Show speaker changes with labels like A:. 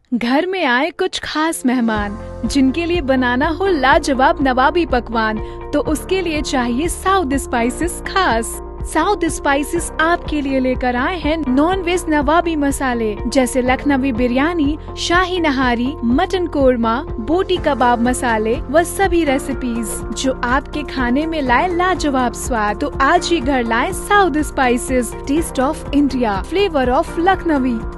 A: घर में आए कुछ खास मेहमान जिनके लिए बनाना हो लाजवाब नवाबी पकवान, तो उसके लिए चाहिए साउथ स्पाइसेस खास। साउथ स्पाइसेस आपके लिए लेकर आए हैं नॉन वेज नवाबी मसाले जैसे लखनवी बिरयानी, शाही नहारी, मटन कोरमा, बोटी कबाब मसाले व सभी रेसिपीज जो आपके खाने में लाए लाजवाब स्वाद। तो आज ही घर लाए South Spices, taste of India, flavour of Lucknowi.